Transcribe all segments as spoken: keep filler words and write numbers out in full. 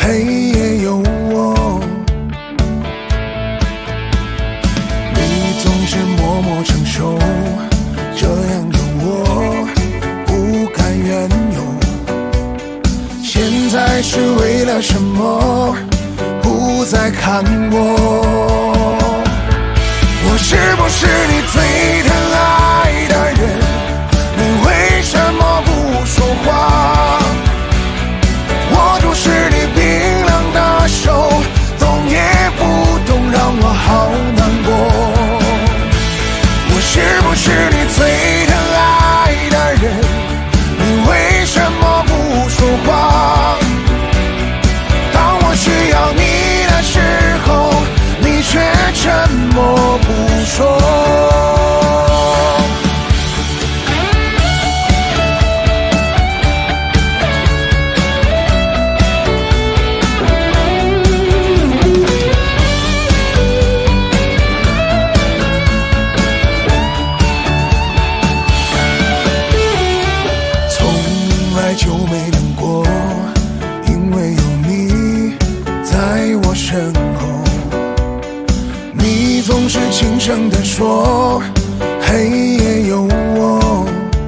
黑夜有我。你总是默默承受，这样的我不甘愿有。现在是为了什么不再看我？我是不是你最疼爱的人？你为什么不说话？握住是你冰冷的手，动也不动，让我好难过。我是不是你最疼爱的人？你为什么不说话？当我需要你的时候，你却沉默不说。就没冷过，因为有你在我身后。你总是轻声地说，黑夜有我。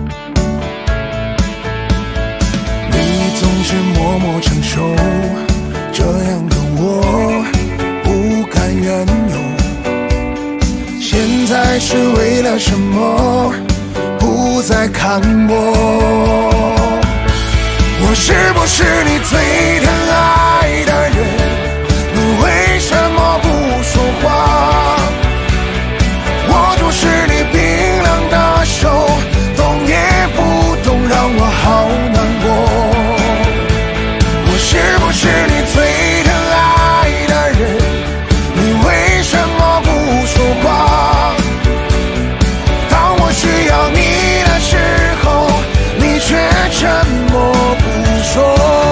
你总是默默承受，这样的我不甘愿有。现在是为了什么不再看我？我是不是你最疼爱的人？你为什么不说话？握住是你冰冷的手，动也不动，让我好难过。我是不是你最疼爱的人？你为什么不说话？当我需要你的时候，你却沉默不说。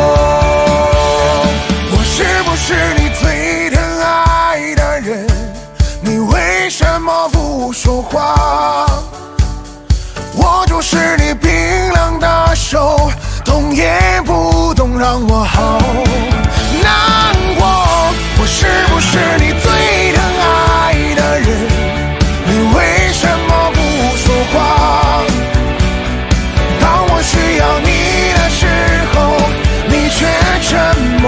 我是不是你最疼爱的人？你为什么不说话？握住是你冰冷的手，动也不动，让我好难过。我是不是你最疼爱的人？你为什么不说话？当我需要你的时候，你却沉默。